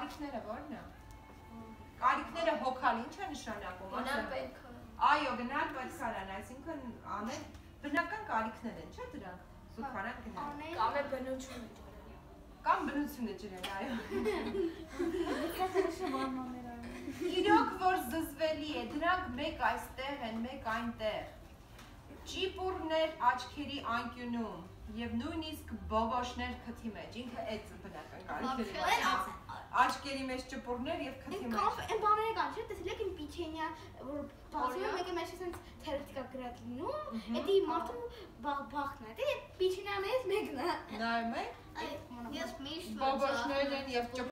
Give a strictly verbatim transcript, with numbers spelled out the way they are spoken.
կարիքները ո՞րն է։ Կարիքները հոգալ ինչ է նշանակում։ Գնալ պետք է։ Այո, գնալ պետք է անեն, այսինքն անել բնական կարիքներ են, չէ՞ դրանք։ Զուգարան գնալ։ Կամ է բնությունը։ Կամ բնությունը ջրել, այո։ Իրոք որ զզվելի է, դրանք մեկ այստեղ են, մեկ այնտեղ։ Ճիպուրներ աչքերի անկյունում եւ նույնիսկ բողոշներ քթի մեջ, ինքը այդ բնական կարիքների մեջ։ Աչքերի մեջ ճպուրներ եւ քթի մեջ։ Կամ այն բաները կան, չէ՞, տեսել եք իմ պիչենյա, որ բացում մեկը մեջ ասենց թերթիկա գրած լինում, էդի մարդու բախն է, դե պիչենյանից մեկն է։ Նայում եք։ Ես միշտ Բողոշներն են եւ